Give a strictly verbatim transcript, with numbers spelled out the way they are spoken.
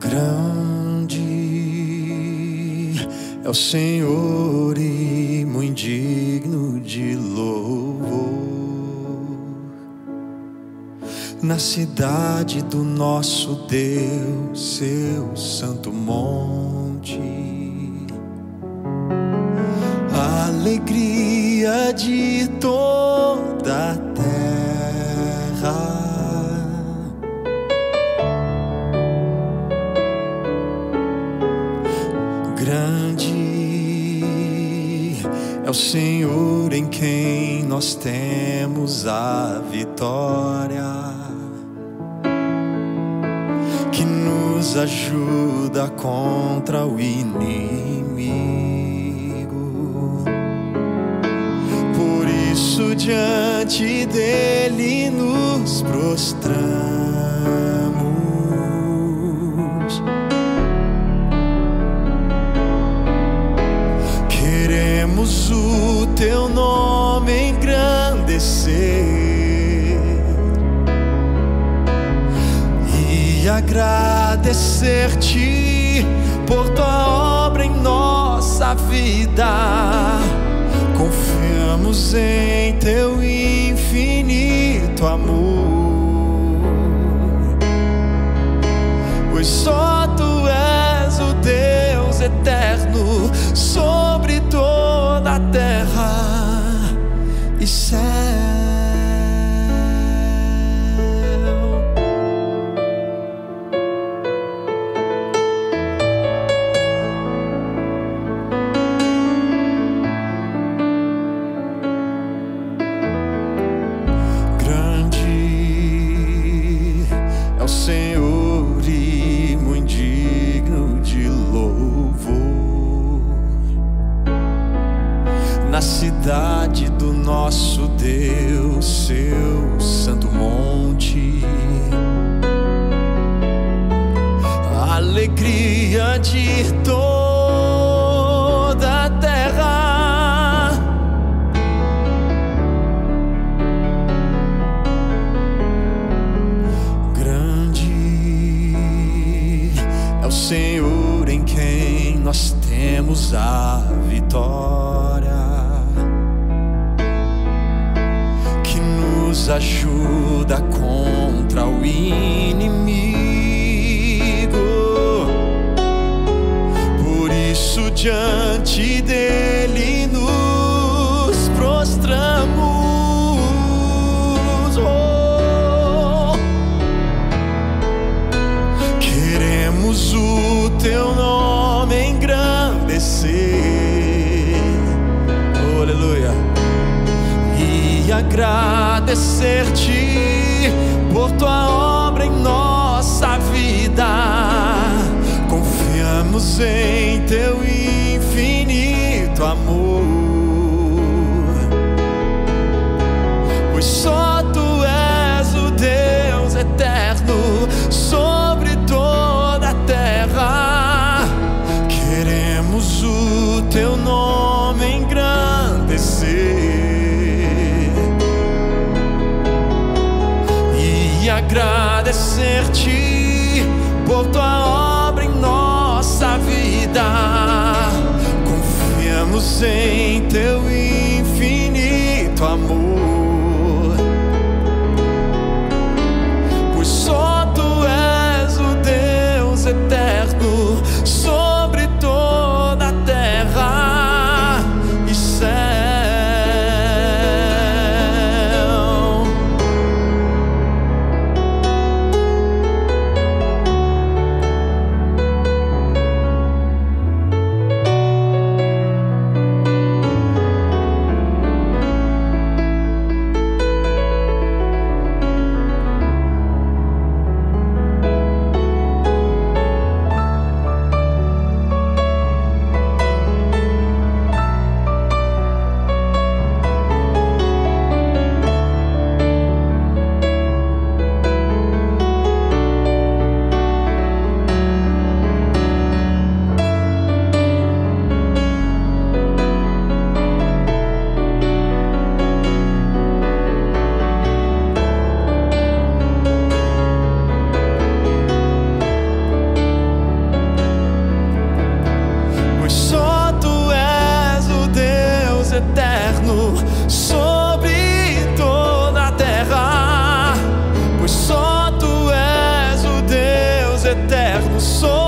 Grande é o Senhor e muito digno de louvor. Na cidade do nosso Deus, seu santo monte, a alegria de toda a terra. Grande é o Senhor em quem nós temos a vitória, que nos ajuda contra o inimigo. Por isso diante dele nos prostramos, queremos o teu nome engrandecer e agradecer-te por tua obra em nossa vida. Confiamos em teu infinito amor, pois só tu és o Deus eterno sobre toda a terra e céu. É o Senhor e muito digno de louvor. Na cidade do nosso Deus, seu santo monte, a alegria de toda a terra. Senhor em quem nós temos a vitória, que nos ajuda contra o inimigo. Por isso diante dele nos prostramos. O teu nome engrandecer, oh, aleluia, e agradecer-te por tua obra em nossa vida. Confiamos em teu infinito amor, pois só tu és o Deus eterno sobre toda a terra. Queremos o teu nome engrandecer e agradecer-te por tua obra em nossa vida. Confiamos em teu infinito amor, pois só tu és o Deus eterno sobre toda a terra e céu. sou